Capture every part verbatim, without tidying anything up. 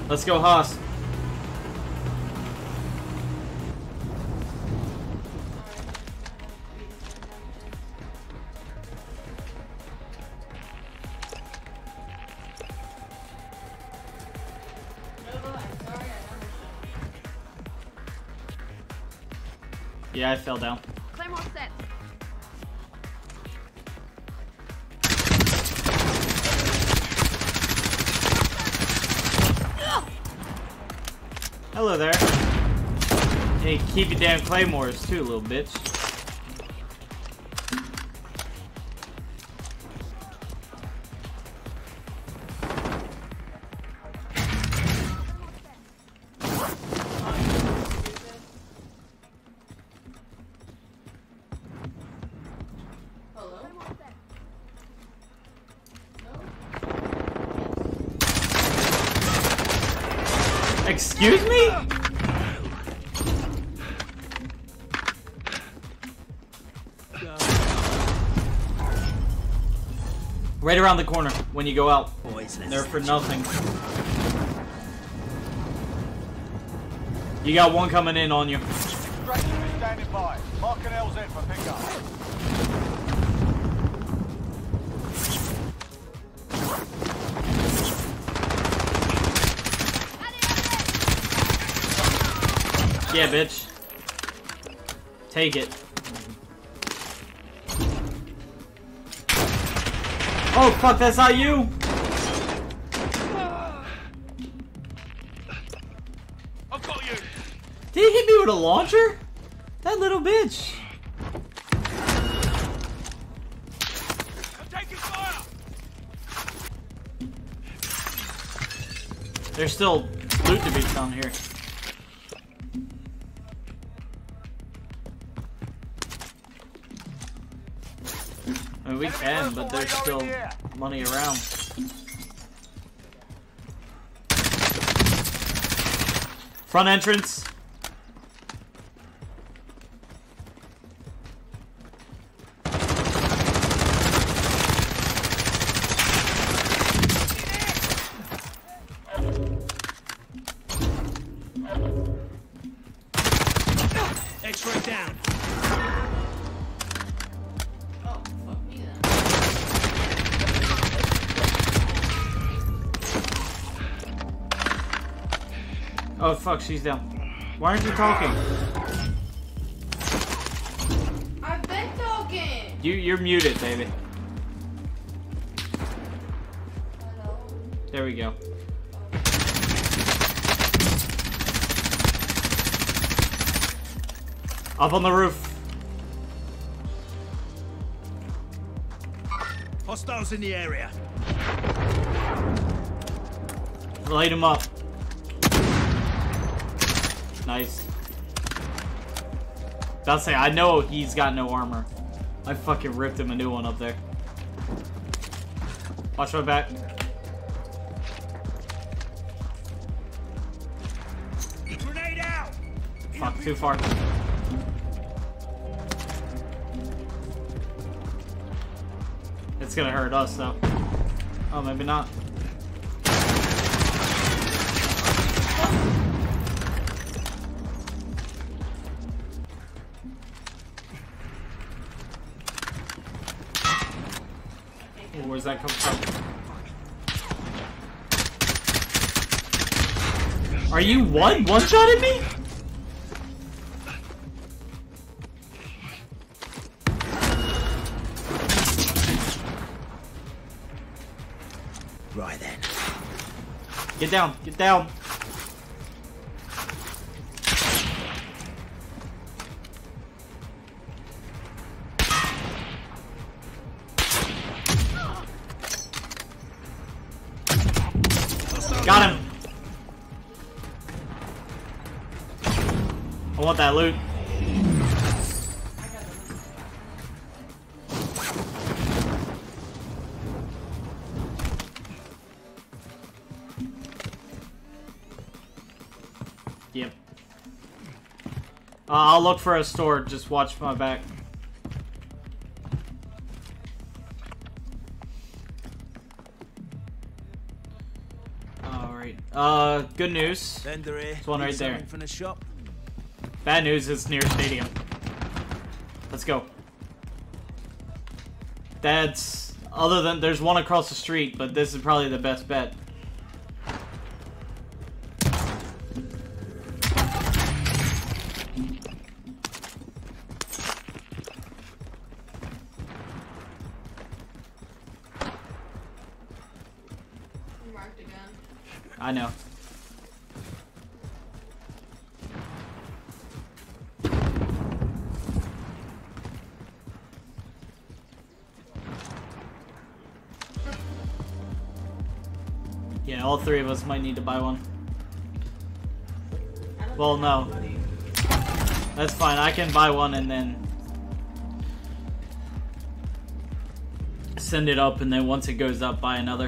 Let's go, Haas. Yeah, I fell down. Claymore set. Hello there. Hey, keep your damn claymores too, little bitch. Excuse me? Right around the corner when you go out. They're for nothing. You got one coming in on you. Stranger is standing by. Mark an L Z for pickup. Yeah, bitch. Take it. Oh, fuck, that's not you! I've got you! Did he hit me with a launcher? That little bitch. I'm taking fire! There's still loot to be found here. I mean, we can, but there's still money around. Front entrance. X-ray down. Oh fuck, she's down. Why aren't you talking? I've been talking. You you're muted, baby. Hello. There we go. Up on the roof. Hostiles in the area. Light him up. Nice. I'll say, I know he's got no armor. I fucking ripped him a new one up there. Watch my back. Grenade out! Fuck, too far. It's gonna hurt us though. Oh, maybe not. Oh, where's that come from? Are you one? One shot at me? Right then. Get down, get down. Got him. I want that loot. Yep. Uh, I'll look for a store. Just watch my back. Alright. Alright. Uh, good news. Vendor here. There's one right there. From the shop. Bad news is near stadium. Let's go. That's... Other than... There's one across the street, but this is probably the best bet. Marked again. I know. Yeah, all three of us might need to buy one. Well, no. That's fine. I can buy one and then send it up, and then once it goes up, buy another.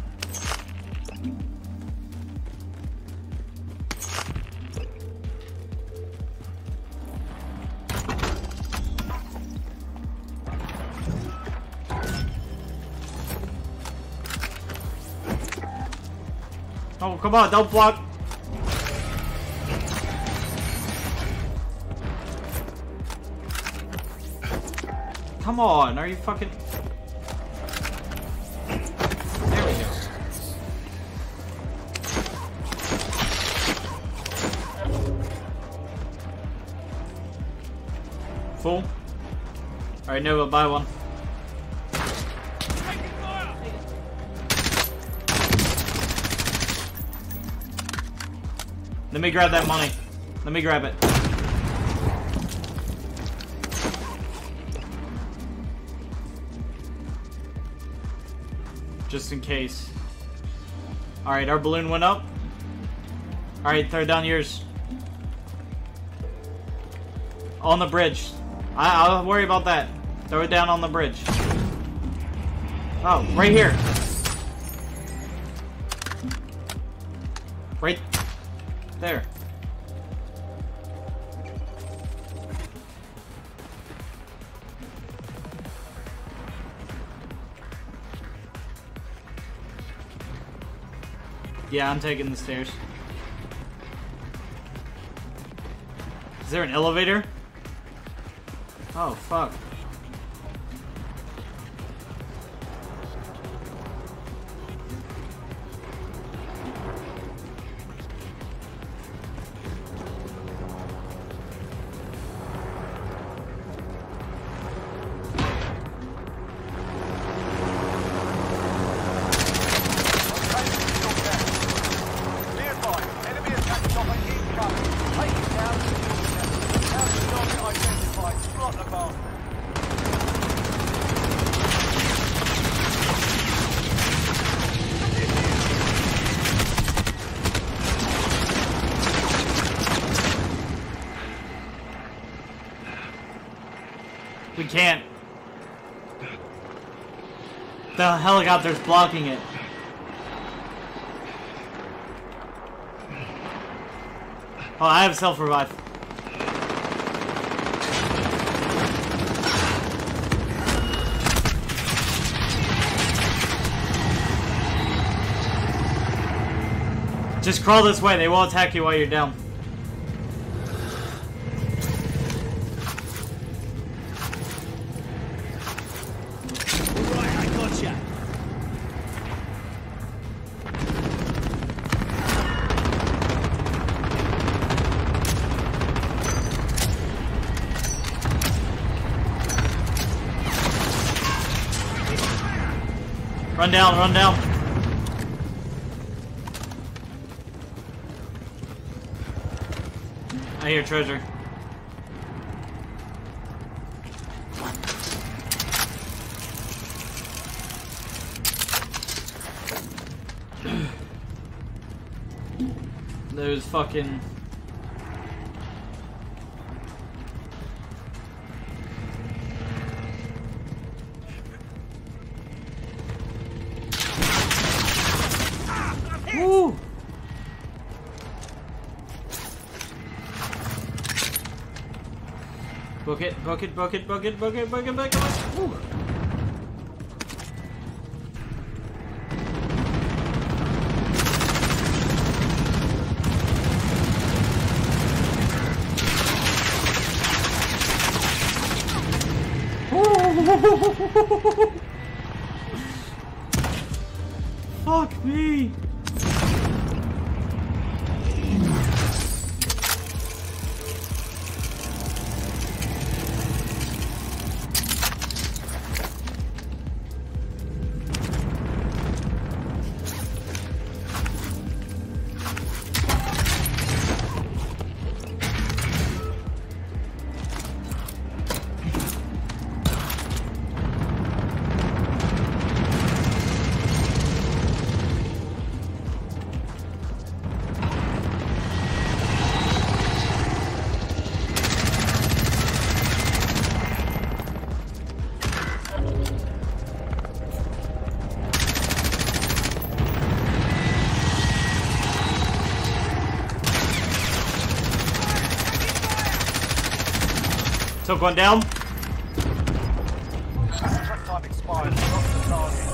Oh, come on, don't block. Come on, are you fucking... There we go. Full? Alright, Nova, buy one. Let me grab that money. Let me grab it. Just in case. Alright, our balloon went up. Alright, throw down yours. On the bridge. I I'll worry about that. Throw it down on the bridge. Oh, right here. Right there. Yeah, I'm taking the stairs. Is there an elevator? Oh, fuck. We can't. The helicopter's blocking it. Oh, I have self-revive. Just crawl this way. They won't attack you while you're down. Run down, run down. I hear treasure. There's fucking... Woo! Book it, book it, book it, book it, book it, book it, book it, book it. Woo! Fuck me. Took one down. Contract time expired. Lost the target.